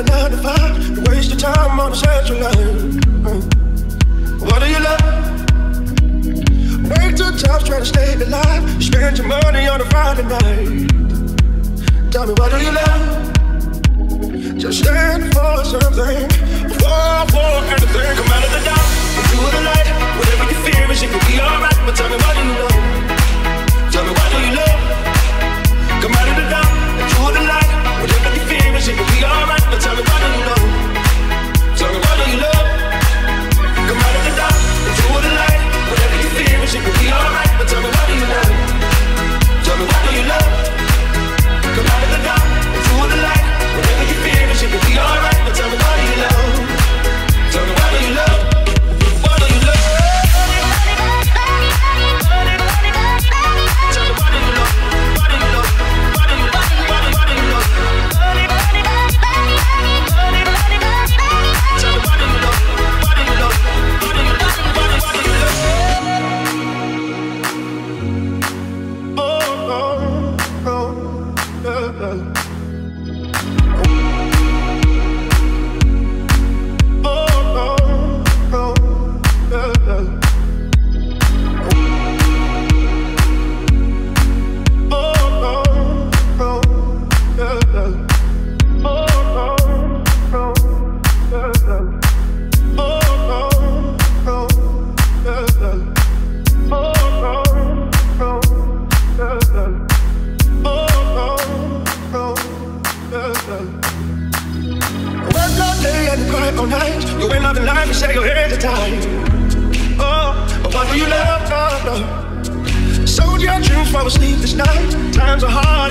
a 9 to 5. You waste your time on the central line. What do you love? Work 2 jobs trying to stay alive. You spend your money on a Friday night. Tell me, what do you love? Just stand for something, fall for anything. Come out of the dark, into the light. Whatever you fear is, it could be alright. But tell me, what do you love? Tell me, what do you love? Come out of the dark, into the light. Whatever you fear is, it could be alright. But tell me, what do you love? Tell me, what do you love? Come out of the dark, into the light. Whatever you fear is, it could be alright. But tell me, what do you love? Tell me, what do you love? Come out of the dark, into the light. Whatever you fear is, it could be alright. But tell me, what do you love? Tell me, what do you love? What do you love? Tell me, what do you love? What do you love? What do you love? What do you love? Tell me, what do you love? What do you love? What do you love? What do you love? Sold your dreams for a sleepless night. Times are hard.